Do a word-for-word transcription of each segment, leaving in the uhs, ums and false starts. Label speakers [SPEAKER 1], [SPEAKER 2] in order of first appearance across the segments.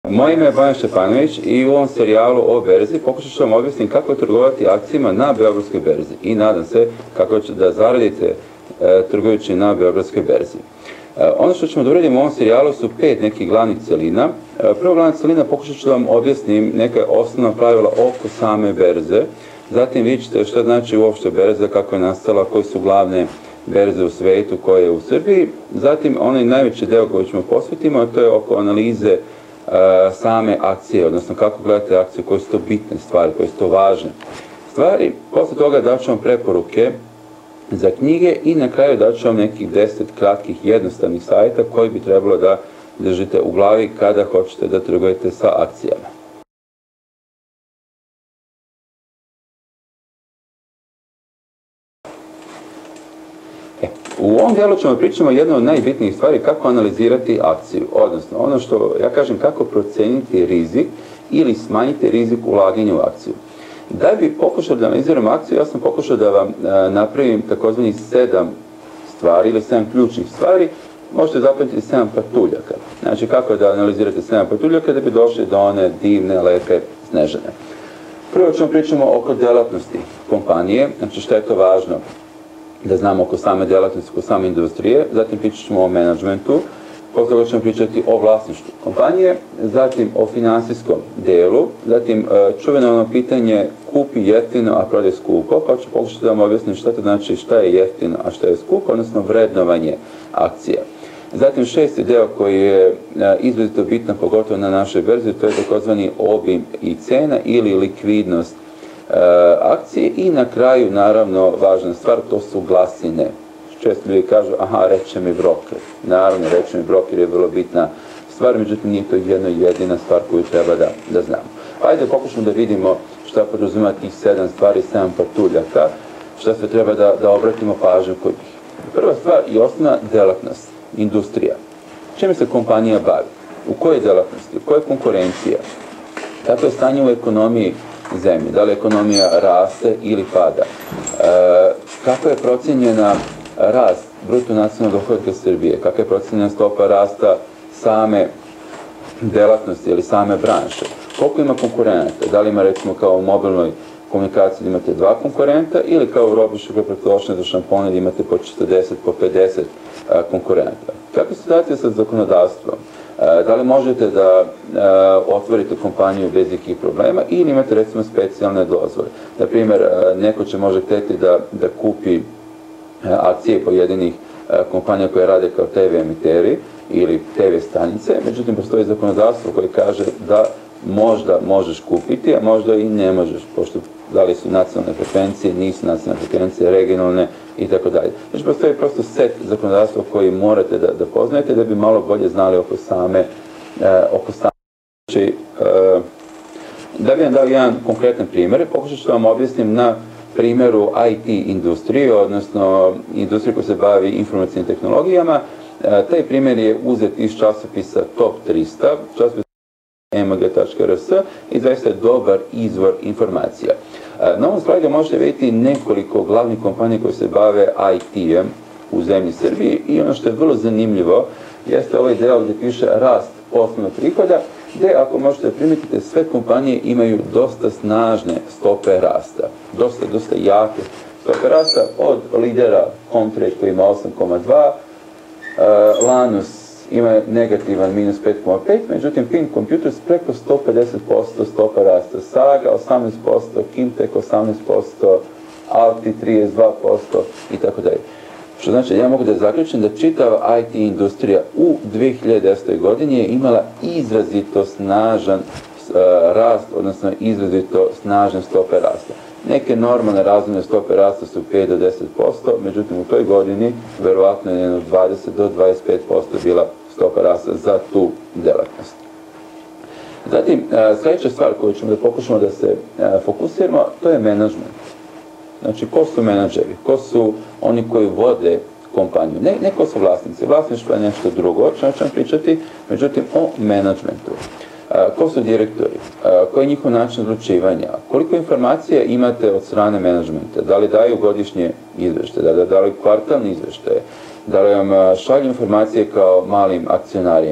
[SPEAKER 1] Moje ime je Bojan Štefanović i u ovom serijalu o berzi pokušat ću vam objasniti kako trgovati akcijama na Beogradskoj berzi i nadam se kako ćete da zaradite e, trgujući na Beogradskoj berzi. E, ono što ćemo da uradimo u ovom serijalu su pet nekih glavnih celina. E, prva glavna celina pokušat ću da vam objasnim neka osnovna pravila oko same berze. Zatim vidjet ćete šta znači uopšte berza, kako je nastala, koje su glavne berze u svetu, koje je u Srbiji. Zatim onaj najveći deo koji ćemo posvetimo, to je oko analize same akcije, odnosno kako gledate akcije, koje su to bitne stvari, koje su to važne stvari. Posle toga daću vam preporuke za knjige i na kraju daću vam nekih deset kratkih jednostavnih savjeta koji bi trebalo da držite u glavi kada hoćete da trgujete sa akcijama. U ovom dijelu ćemo pričati o jednoj od najbitnijih stvari kako analizirati akciju, odnosno ono što ja kažem kako proceniti rizik ili smanjiti rizik ulaganja u akciju. Da bi pokušao da analiziramo akciju, ja sam pokušao da vam napravim takozvani sedam stvari ili sedam ključnih stvari, možete zapamtiti sedam patuljaka. Znači kako da analizirate sedam patuljaka da bi došli do one divne, lepe Snežane. Prvo ćemo pričamo oko delatnosti kompanije, znači što je to važno da znamo oko same delatnosti, oko same industrije, zatim pričat ćemo o menadžmentu, posle toga ćemo pričati o vlasništvu kompanije, zatim o finansijskom delu, zatim čuveno ono pitanje kupi jeftino, a prodaj skupo, pa ću pokušati da vam objasnim šta to znači šta je jeftino, a šta je skupo, odnosno vrednovanje akcija. Zatim šesti deo koji je izrazito bitan, pogotovo na našoj berzi, to je takozvani obim i cena ili likvidnost akcije i na kraju, naravno, važna stvar, to su glasine. Često ljudi kažu, aha, reče mi broker. Naravno, reče mi broker je vrlo bitna stvar, međutim nije to jedna jedina stvar koju treba da, da znamo. Ajde, pokušamo da vidimo šta podrazumeva tih sedam stvari, sedam patuljaka, šta se treba da, da obratimo pažnju kod njih. Prva stvar i osnovna delatnost, industrija. Čime se kompanija bavi? U kojoj delatnosti? U kojoj konkurencija? Kako je stanje u ekonomiji zemlje, da li ekonomija raste ili pada, e, kako je procenjena rast bruto nacionalnog dohotka Srbije, kako je procenjena stopa rasta same delatnosti ili same branše, koliko ima konkurenata, da li ima recimo kao u mobilnoj komunikaciji da imate dva konkurenta ili kao u robi šukopreprošne za šampone da imate po četrdeset, po pedeset a, konkurenta. Kakva je situacija sa zakonodavstvom? Da li možete da otvorite kompaniju bez ikakvih problema ili imate recimo specijalne dozvole. Na primjer, neko će može hteti da, da kupi akcije pojedinih kompanija koje rade kao te ve emiteri ili te ve stanice, međutim postoji zakonodavstvo koje kaže da možda možeš kupiti, a možda i ne možeš, pošto da li su nacionalne frekvencije, nisu nacionalne frekvencije, regionalne i tako dalje. Znači postoji prosto set zakonodavstva koji morate da, da poznajete da bi malo bolje znali oko same, e, oko same. Znači, e, da bi vam dao jedan konkretan primjer, pokušat ću vam objasnim na primjeru i te industrije, odnosno industrije koja se bavi informacijnim tehnologijama. E, taj primjer je uzet iz časopisa Top trista, časopis em ge tačka er es i zaista je dobar izvor informacija. Na ovom slajdu možete vidjeti nekoliko glavnih kompanija koje se bave i te-em u zemlji Srbiji i ono što je vrlo zanimljivo jeste ovaj deo gdje piše rast poslovnog prihoda, gdje ako možete primetiti sve kompanije imaju dosta snažne stope rasta, dosta, dosta jake stope rasta od lidera Comtrade koji ima osam zarez dva, uh, Lanus ima negativan minus pet zarez pet, međutim Pin Computers preko sto pedeset posto stopa rasta, Saga osamnaest posto, Kimtek osamnaest posto, Alti trideset dva posto i tako dalje. Što znači, ja mogu da zaključim da čitava i te industrija u dve hiljade desetoj godini je imala izrazito snažan uh, rast, odnosno izrazito snažne stope rasta. Neke normalne razumne stope rasta su pet do deset posto, međutim u toj godini verovatno je od dvadeset do dvadeset pet posto bila stopa rasta za tu delatnost. Zatim, sljedeća stvar koju ćemo da pokušamo da se fokusiramo, to je menadžment. Znači, ko su menadžeri? Ko su oni koji vode kompaniju? Ne, ne ko su vlasnici. Vlasništvo je nešto drugo, o čemu ćemo pričati, međutim o menadžmentu. Ko su direktori? Koji je njihov način odlučivanja? Koliko informacija imate od strane menadžmenta? Da li daju godišnje izveštaje? Da li daju kvartalne izveštaje? Da li vam šalju informacije kao malim akcionarima?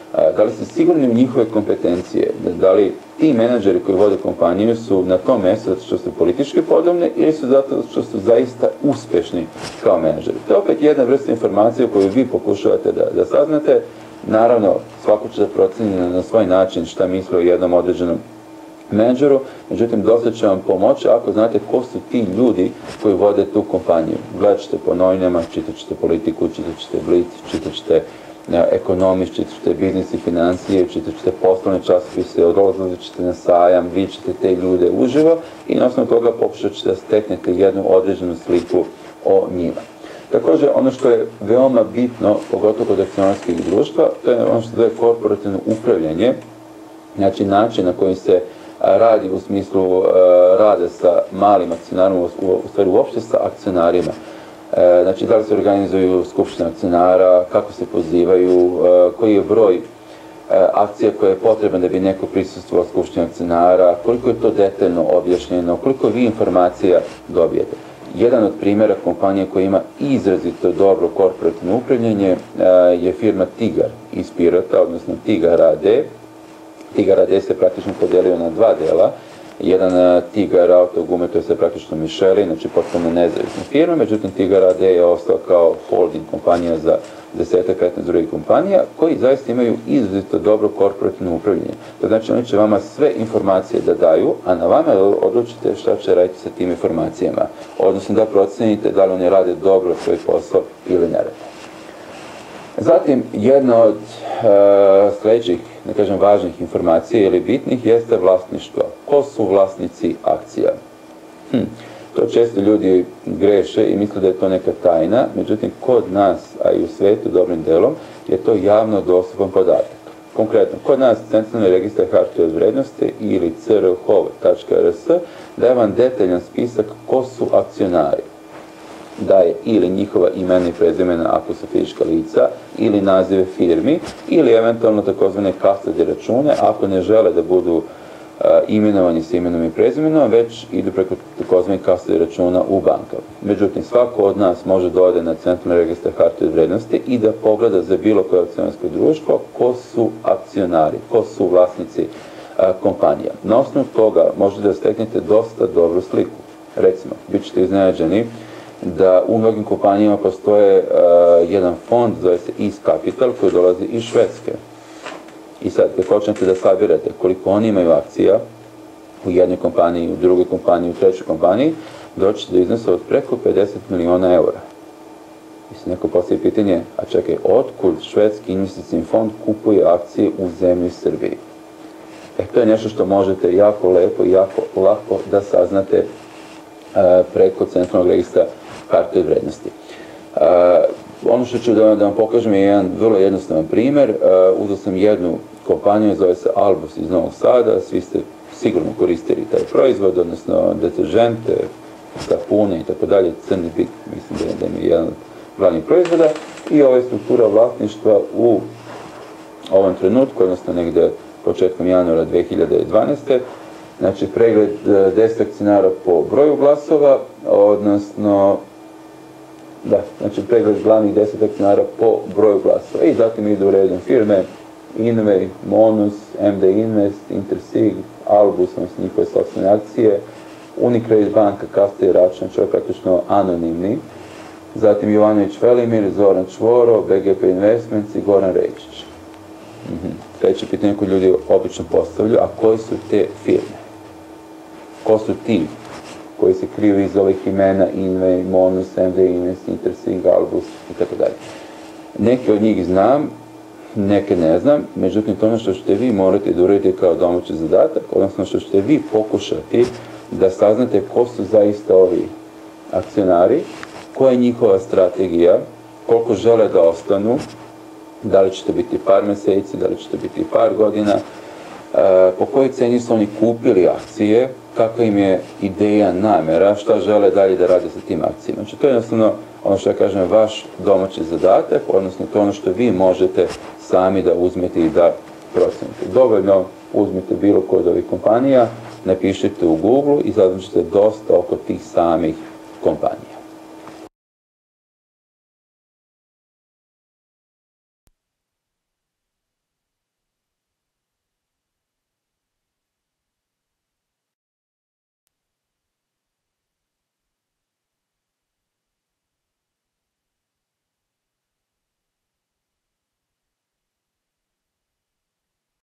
[SPEAKER 1] Da li ste sigurni u njihove kompetencije? Da li ti menadžeri koji vode kompaniju su na tom mjestu zato što su politički podobni ili su zato što su zaista uspješni kao menadžeri? To je opet jedna vrsta informacije koju vi pokušavate da, da saznate. Naravno, svako će da proceni na, na svoj način šta misli o jednom određenom menadžeru, međutim, dosta će vam pomoći ako znate ko su ti ljudi koji vode tu kompaniju. Gledat ćete po novinama, čitat ćete politiku, čitat ćete Blic, čitat ćete ekonomist, čitat ćete biznis i financije, čitat ćete poslovne časopise, odlazit ćete na sajam, vidjet ćete te ljude uživo i na osnovu toga pokušat ćete da steknete jednu određenu sliku o njima. Također, ono što je veoma bitno, pogotovo kod akcionarskih društva, to je ono što zove korporativno upravljanje, znači način na koji se radi u smislu rada sa malim akcionarima, u stvari uopšte sa akcionarima. Znači, da li se organizuju skupštine akcionara, kako se pozivaju, koji je broj akcija koja je potrebna da bi neko prisustvovao skupštini akcionara, koliko je to detaljno objašnjeno, koliko vi informacija dobijete. Jedan od primjera kompanije koja ima izrazito dobro korporativno upravljanje je firma Tigar iz Pirota, odnosno Tigar A D. Tigar A D se praktično podelio na dva dela. Jedan Tigar Autogume, to je se praktično Michelin, znači potpuno nezavisna firma, međutim Tigar A D je ostao kao holding kompanija za desetak petnaest drugih kompanija koji zaista imaju izrazito dobro korporativno upravljanje. To znači oni će vama sve informacije da daju, a na vama odlučite šta će raditi sa tim informacijama, odnosno da procenite da li oni rade dobro svoj posao ili ne rade. Zatim, jedna od e, sljedećih, da kažem, važnih informacija ili bitnih jeste vlasništvo. Ko su vlasnici akcija? Hm. To često ljudi greše i misle da je to neka tajna, međutim, kod nas, a i u svijetu dobrim delom, je to javno dostupan podatak. Konkretno, kod nas Centralni registar hartija od vrednosti ili c r h o v tačka r s daje vam detaljan spisak ko su akcionari. Daje ili njihova imena i prezimena ako su fizička lica, ili nazive firmi, ili eventualno takozvane custody račune ako ne žele da budu uh, imenovani s imenom i prezimenom, već idu preko takozvanih custody računa u bankama. Međutim, svako od nas može da ode na Centralni registar hartija od vrednosti i da pogleda za bilo koje akcionarsko društvo ko su akcionari, ko su vlasnici uh, kompanija. Na osnovu toga možete da steknete dosta dobru sliku. Recimo, bit ćete iznenađeni da u mnogim kompanijama postoje uh, jedan fond, zove se East Capital, koji dolazi iz Švedske. I sad, kad počnete da sabirate koliko oni imaju akcija u jednoj kompaniji, u drugoj kompaniji, u trećoj kompaniji, doći do iznosa od preko pedeset miliona eura. I se neko postavi pitanje, a čekaj, otkud švedski investicijni fond kupuje akcije u zemlji Srbiji? E, to je nešto što možete jako lepo i jako lako da saznate uh, preko Centralnog registra hartija od vrednosti. Uh, ono što ću da, da vam pokažem je jedan vrlo jednostavan primjer. Uh, uzeo sam jednu kompaniju, zove se Albus iz Novog Sada, svi ste sigurno koristili taj proizvod, odnosno deteržente, sapune i tako dalje, crni bik, mislim da je, da je jedan od glavnih proizvoda, i ova je struktura vlasništva u ovom trenutku, odnosno negdje početkom januara dve hiljade dvanaeste. Znači, pregled deset akcionara po broju glasova, odnosno, da, znači pregled glavnih deset akcionara po broju glasova. I zatim idu redom firme Inve, Monus, M D Invest, Intersig, Albus, odnosno njihove sopstvene akcije, Unicredit banka, Kasta i Račan, čo je praktično anonimni. Zatim Jovanović Velimir, Zoran Čvoro, B G P Investments i Goran Rejčić. Mhm. Treće pitanje koje ljudi obično postavljaju, a koje su te firme? Ko su ti koji se kriju iz ovih imena Inve, Monus, M D Invest, Intersig, Albus i tako dalje? Neke od njih znam, neke ne znam, međutim to ono što ćete vi morate da uradite kao domaći zadatak, odnosno što ćete vi pokušati da saznate ko su zaista ovi akcionari, koja je njihova strategija, koliko žele da ostanu, da li će to biti par mjeseci, da li će to biti par godina, po kojoj ceni su oni kupili akcije, kakva im je ideja, namjera, šta žele dalje da rade sa tim akcijama. Znači to je jednostavno ono što ja kažem vaš domaći zadatak, odnosno to ono što vi možete sami da uzmete i da procenite. Dovoljno uzmite bilo koju od ovih kompanija, napišite u Google i saznaćete dosta oko tih samih kompanija.